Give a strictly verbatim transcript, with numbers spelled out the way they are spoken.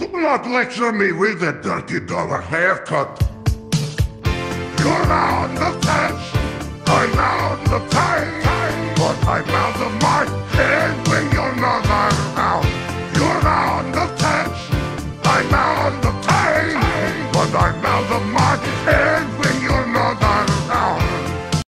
Do not lecture me with a dirty dollar haircut. You're now on the fence, I'm now on the time. But I'm out of my head when you're not